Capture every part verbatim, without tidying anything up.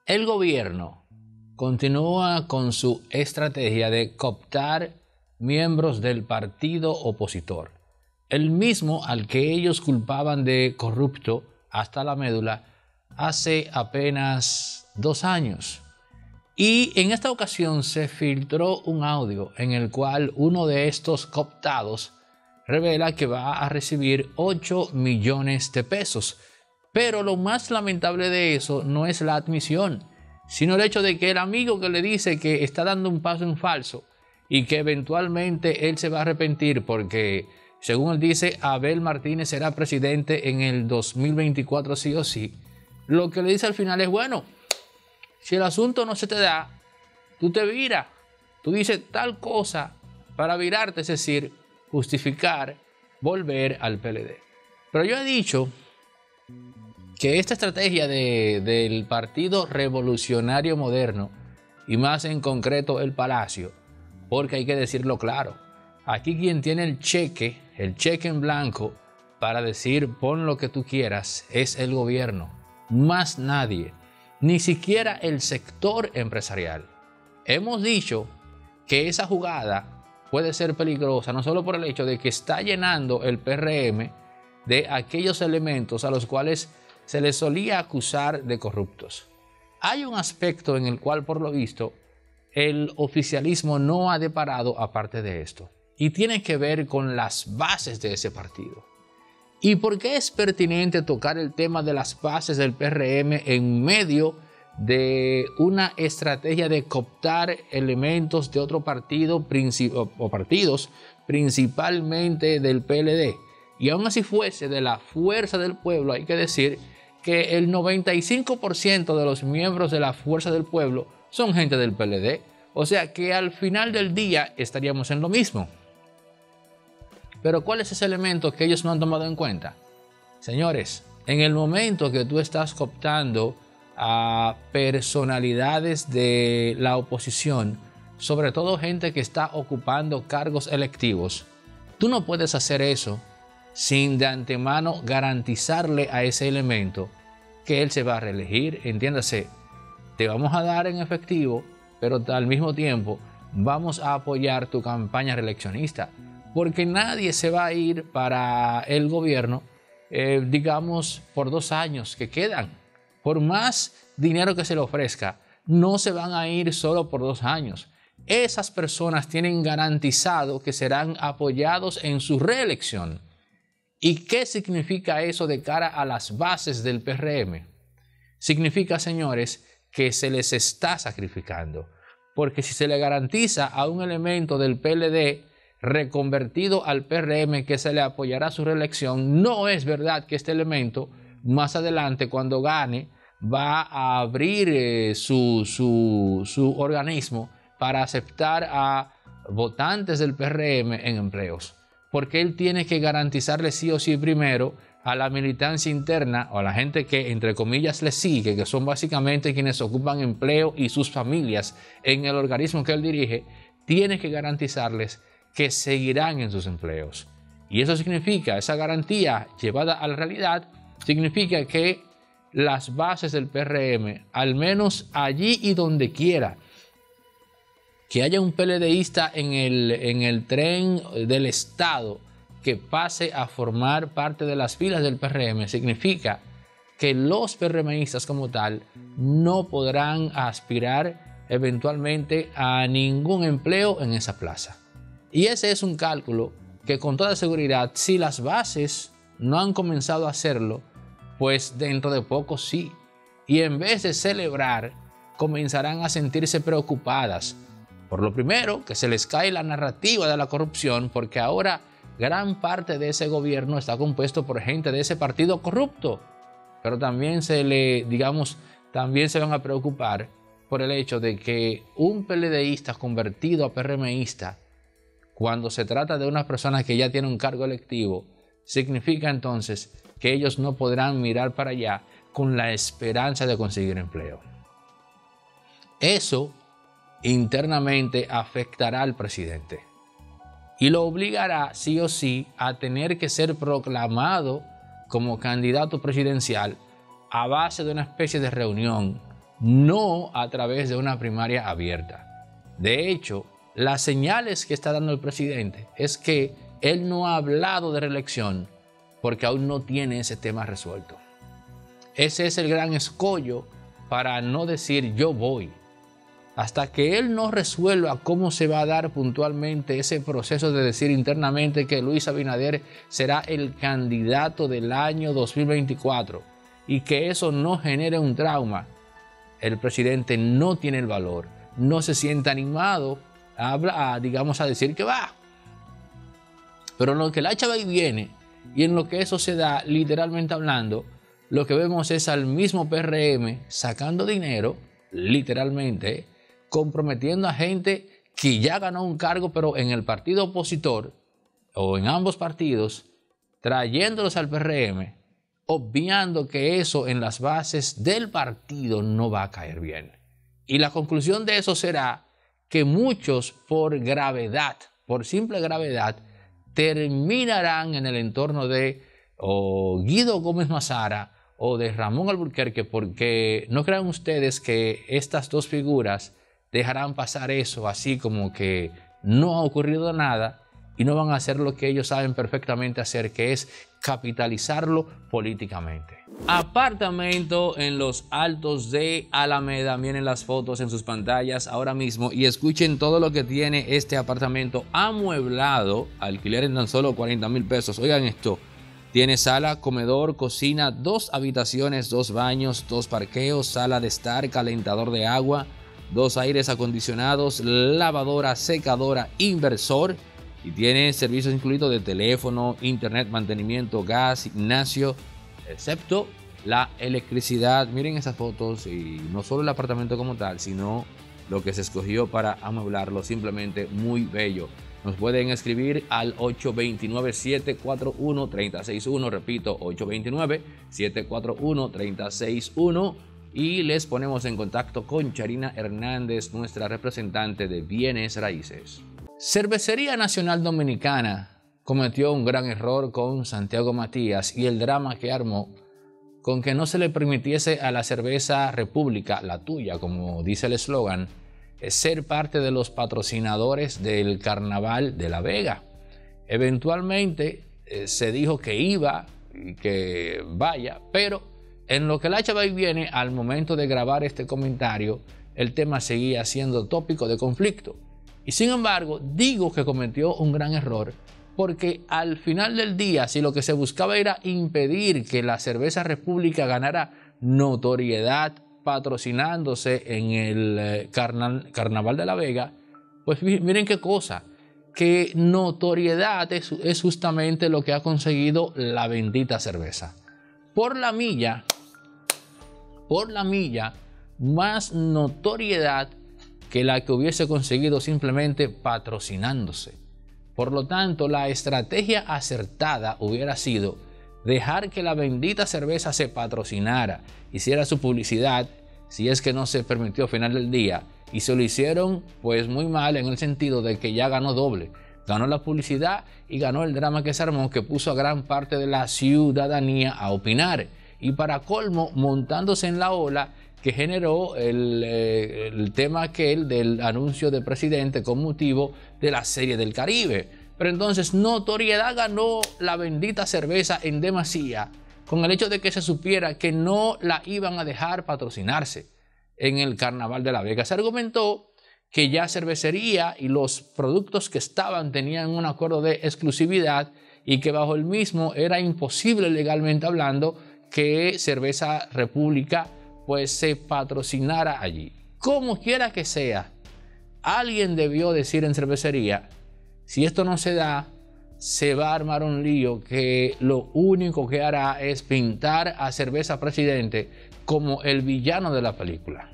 El gobierno continúa con su estrategia de cooptar miembros del partido opositor, el mismo al que ellos culpaban de corrupto hasta la médula hace apenas dos años. Y en esta ocasión se filtró un audio en el cual uno de estos cooptados revela que va a recibir ocho millones de pesos. Pero lo más lamentable de eso no es la admisión, sino el hecho de que el amigo que le dice que está dando un paso en falso y que eventualmente él se va a arrepentir porque, según él dice, Abel Martínez será presidente en el dos mil veinticuatro sí o sí. Lo que le dice al final es, bueno, si el asunto no se te da, tú te viras, tú dices tal cosa para virarte, es decir, justificar volver al P L D. Pero yo he dicho que esta estrategia de, del Partido Revolucionario Moderno, y más en concreto el Palacio, porque hay que decirlo claro, aquí quien tiene el cheque, el cheque en blanco para decir pon lo que tú quieras, es el gobierno, más nadie, ni siquiera el sector empresarial. Hemos dicho que esa jugada puede ser peligrosa, no solo por el hecho de que está llenando el P R M de aquellos elementos a los cuales se les solía acusar de corruptos. Hay un aspecto en el cual, por lo visto, el oficialismo no ha deparado aparte de esto, y tiene que ver con las bases de ese partido. ¿Y por qué es pertinente tocar el tema de las bases del P R M en medio de una estrategia de cooptar elementos de otro partido o partidos, principalmente del P L D? Y aún así fuese de la Fuerza del Pueblo, hay que decir que el noventa y cinco por ciento de los miembros de la Fuerza del Pueblo son gente del P L D. O sea que al final del día estaríamos en lo mismo. Pero ¿cuál es ese elemento que ellos no han tomado en cuenta? Señores, en el momento que tú estás cooptando a personalidades de la oposición, sobre todo gente que está ocupando cargos electivos, tú no puedes hacer eso sin de antemano garantizarle a ese elemento que él se va a reelegir. Entiéndase, te vamos a dar en efectivo, pero al mismo tiempo vamos a apoyar tu campaña reeleccionista, porque nadie se va a ir para el gobierno, eh, digamos, por dos años que quedan. Por más dinero que se le ofrezca, no se van a ir solo por dos años. Esas personas tienen garantizado que serán apoyados en su reelección. ¿Y qué significa eso de cara a las bases del P R M? Significa, señores, que se les está sacrificando. Porque si se le garantiza a un elemento del P L D reconvertido al P R M que se le apoyará su reelección, no es verdad que este elemento más adelante, cuando gane, va a abrir eh, su, su, su organismo para aceptar a votantes del P R M en empleos. Porque él tiene que garantizarle sí o sí primero a la militancia interna o a la gente que entre comillas le sigue, que son básicamente quienes ocupan empleo y sus familias en el organismo que él dirige, tiene que garantizarles que seguirán en sus empleos. Y eso significa, esa garantía llevada a la realidad, significa que las bases del P R M, al menos allí y donde quiera, que haya un PLDista en el, en el tren del Estado que pase a formar parte de las filas del P R M, significa que los PRMistas como tal no podrán aspirar eventualmente a ningún empleo en esa plaza. Y ese es un cálculo que con toda seguridad, si las bases no han comenzado a hacerlo, pues dentro de poco sí. Y en vez de celebrar, comenzarán a sentirse preocupadas. Por lo primero, que se les cae la narrativa de la corrupción, porque ahora gran parte de ese gobierno está compuesto por gente de ese partido corrupto. Pero también se le, digamos, también se van a preocupar por el hecho de que un PLDista convertido a PRMista, cuando se trata de una persona que ya tiene un cargo electivo, significa entonces que ellos no podrán mirar para allá con la esperanza de conseguir empleo. Eso internamente afectará al presidente y lo obligará sí o sí a tener que ser proclamado como candidato presidencial a base de una especie de reunión no a través de una primaria abierta. De hecho, las señales que está dando el presidente es que él no ha hablado de reelección porque aún no tiene ese tema resuelto. Ese es el gran escollo para no decir yo voy. Hasta que él no resuelva cómo se va a dar puntualmente ese proceso de decir internamente que Luis Abinader será el candidato del año dos mil veinticuatro y que eso no genere un trauma, el presidente no tiene el valor, no se siente animado a, a, digamos, a decir que va. Pero en lo que la hacha va y viene y en lo que eso se da, literalmente hablando, lo que vemos es al mismo P R M sacando dinero, literalmente, comprometiendo a gente que ya ganó un cargo, pero en el partido opositor o en ambos partidos, trayéndolos al P R M, obviando que eso en las bases del partido no va a caer bien. Y la conclusión de eso será que muchos, por gravedad, por simple gravedad, terminarán en el entorno de o Guido Gómez Mazara o de Ramón Alburquerque, porque no crean ustedes que estas dos figuras dejarán pasar eso así como que no ha ocurrido nada y no van a hacer lo que ellos saben perfectamente hacer, que es capitalizarlo políticamente. Apartamento en los Altos de Alameda. Miren las fotos en sus pantallas ahora mismo y escuchen todo lo que tiene este apartamento amueblado. Alquiler en tan solo cuarenta mil pesos. Oigan esto. Tiene sala, comedor, cocina, dos habitaciones, dos baños, dos parqueos, sala de estar, calentador de agua, dos aires acondicionados, lavadora, secadora, inversor y tiene servicios incluidos de teléfono, internet, mantenimiento, gas, gimnasio, excepto la electricidad. Miren esas fotos y no solo el apartamento como tal, sino lo que se escogió para amueblarlo, simplemente muy bello. Nos pueden escribir al ocho dos nueve, siete cuatro uno, tres cero seis uno, repito, ocho dos nueve, siete cuatro uno, tres cero seis uno. Y les ponemos en contacto con Charina Hernández, nuestra representante de bienes raíces. Cervecería Nacional Dominicana cometió un gran error con Santiago Matías y el drama que armó con que no se le permitiese a la cerveza República, la tuya, como dice el eslogan, ser parte de los patrocinadores del Carnaval de La Vega. Eventualmente eh, se dijo que iba y que vaya, pero en lo que la hacha va y viene, al momento de grabar este comentario, el tema seguía siendo tópico de conflicto. Y sin embargo, digo que cometió un gran error, porque al final del día, si lo que se buscaba era impedir que la cerveza República ganara notoriedad patrocinándose en el carna Carnaval de La Vega, pues miren qué cosa, que notoriedad es, es justamente lo que ha conseguido la bendita cerveza. Por la milla, por la milla, más notoriedad que la que hubiese conseguido simplemente patrocinándose. Por lo tanto, la estrategia acertada hubiera sido dejar que la bendita cerveza se patrocinara, hiciera su publicidad, si es que no se permitió al final del día, y se lo hicieron pues muy mal en el sentido de que ya ganó doble. Ganó la publicidad y ganó el drama que se armó, que puso a gran parte de la ciudadanía a opinar. Y para colmo, montándose en la ola que generó el, eh, el tema aquel del anuncio del presidente con motivo de la Serie del Caribe. Pero entonces notoriedad ganó la bendita cerveza en demasía con el hecho de que se supiera que no la iban a dejar patrocinarse en el Carnaval de La Vega. Se argumentó que ya Cervecería y los productos que estaban tenían un acuerdo de exclusividad y que bajo el mismo era imposible legalmente hablando que Cerveza República pues se patrocinara allí. Como quiera que sea, alguien debió decir en Cervecería, si esto no se da, se va a armar un lío que lo único que hará es pintar a Cerveza Presidente como el villano de la película.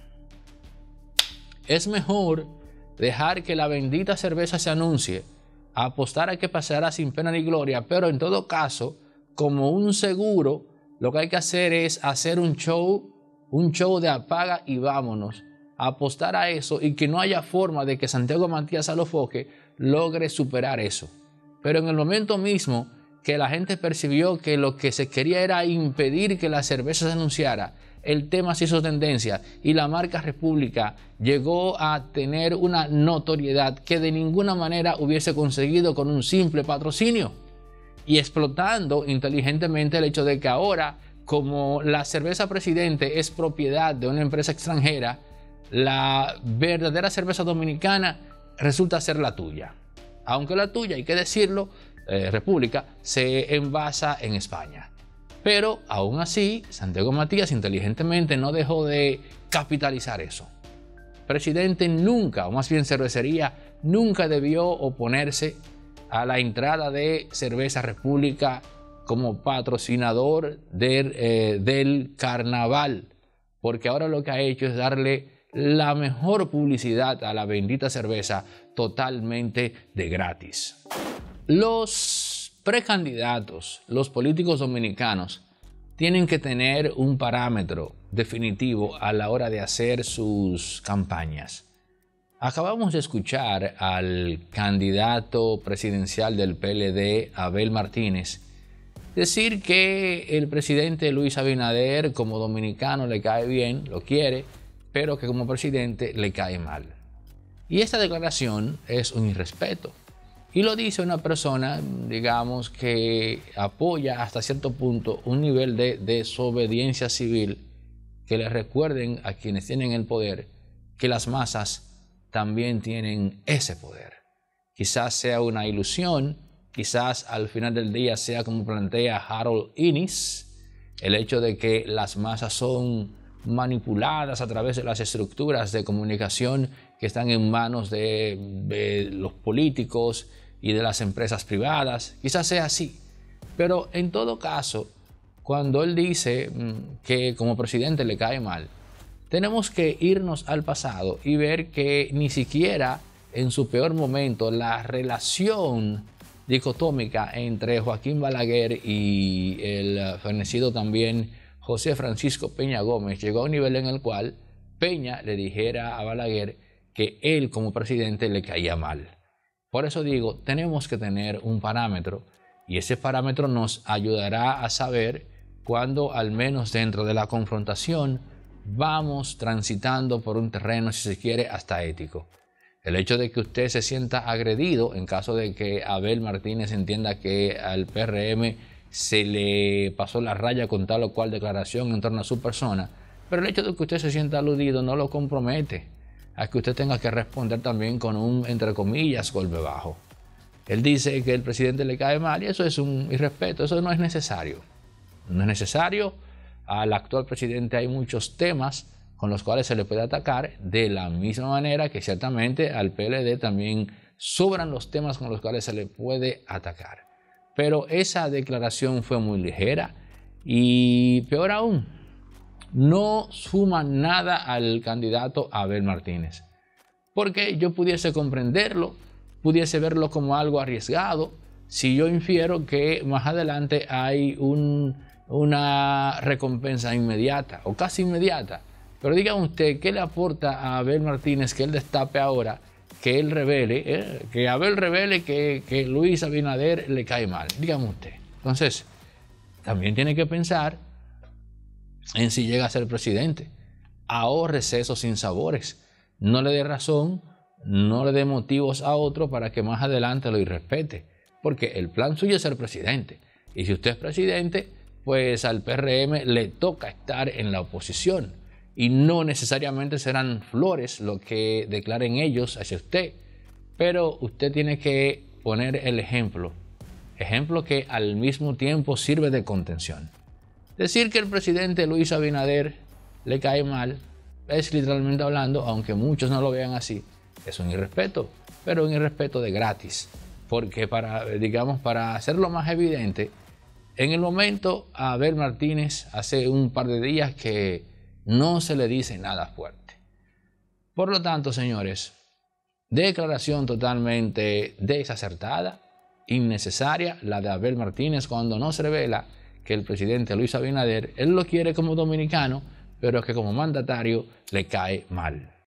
Es mejor dejar que la bendita cerveza se anuncie, apostar a que pasará sin pena ni gloria, pero en todo caso, como un seguro, lo que hay que hacer es hacer un show, un show de apaga y vámonos, apostar a eso y que no haya forma de que Santiago Matías Alofoque logre superar eso. Pero en el momento mismo que la gente percibió que lo que se quería era impedir que la cerveza se anunciara, el tema se hizo tendencia y la marca República llegó a tener una notoriedad que de ninguna manera hubiese conseguido con un simple patrocinio, y explotando inteligentemente el hecho de que ahora, como la cerveza Presidente es propiedad de una empresa extranjera, la verdadera cerveza dominicana resulta ser la tuya. Aunque la tuya, hay que decirlo, eh, República, se envasa en España. Pero aún así, Santiago Matías inteligentemente no dejó de capitalizar eso. Presidente nunca, o más bien Cervecería, nunca debió oponerse a la entrada de Cerveza República como patrocinador del, eh, del carnaval, porque ahora lo que ha hecho es darle la mejor publicidad a la bendita cerveza totalmente de gratis. Los precandidatos, los políticos dominicanos, tienen que tener un parámetro definitivo a la hora de hacer sus campañas. Acabamos de escuchar al candidato presidencial del P L D, Abel Martínez, decir que el presidente Luis Abinader como dominicano le cae bien, lo quiere, pero que como presidente le cae mal. Y esta declaración es un irrespeto. Y lo dice una persona, digamos, que apoya hasta cierto punto un nivel de desobediencia civil, que le recuerden a quienes tienen el poder que las masas también tienen ese poder. Quizás sea una ilusión, quizás al final del día sea como plantea Harold Innis, el hecho de que las masas son manipuladas a través de las estructuras de comunicación que están en manos de, de los políticos y de las empresas privadas. Quizás sea así, pero en todo caso, cuando él dice que como presidente le cae mal, tenemos que irnos al pasado y ver que ni siquiera en su peor momento la relación dicotómica entre Joaquín Balaguer y el fenecido también José Francisco Peña Gómez llegó a un nivel en el cual Peña le dijera a Balaguer que él como presidente le caía mal. Por eso digo, tenemos que tener un parámetro, y ese parámetro nos ayudará a saber cuándo, al menos dentro de la confrontación, vamos transitando por un terreno, si se quiere, hasta ético. El hecho de que usted se sienta agredido en caso de que Abel Martínez entienda que al P R M se le pasó la raya con tal o cual declaración en torno a su persona, pero el hecho de que usted se sienta aludido no lo compromete a que usted tenga que responder también con un, entre comillas, golpe bajo. Él dice que el presidente le cae mal y eso es un irrespeto, eso no es necesario. No es necesario. Al actual presidente hay muchos temas con los cuales se le puede atacar, de la misma manera que ciertamente al P L D también sobran los temas con los cuales se le puede atacar. Pero esa declaración fue muy ligera y, peor aún, no suma nada al candidato Abel Martínez. Porque yo pudiese comprenderlo, pudiese verlo como algo arriesgado, si yo infiero que más adelante hay un, una recompensa inmediata o casi inmediata. Pero dígame usted, ¿qué le aporta a Abel Martínez que él destape ahora, que él revele, eh, que Abel revele que, que Luis Abinader le cae mal? Dígame usted. Entonces, también tiene que pensar en si llega a ser presidente. Ahórrese esos sinsabores. No le dé razón, no le dé motivos a otro para que más adelante lo irrespete. Porque el plan suyo es ser presidente. Y si usted es presidente, pues al P R M le toca estar en la oposición. Y no necesariamente serán flores lo que declaren ellos hacia usted. Pero usted tiene que poner el ejemplo. Ejemplo que al mismo tiempo sirve de contención. Decir que el presidente Luis Abinader le cae mal es, literalmente hablando, aunque muchos no lo vean así, es un irrespeto, pero un irrespeto de gratis. Porque para, digamos, para hacerlo más evidente, en el momento a Abel Martínez hace un par de días que no se le dice nada fuerte. Por lo tanto, señores, declaración totalmente desacertada, innecesaria, la de Abel Martínez, cuando no se revela que el presidente Luis Abinader, él lo quiere como dominicano, pero que como mandatario le cae mal.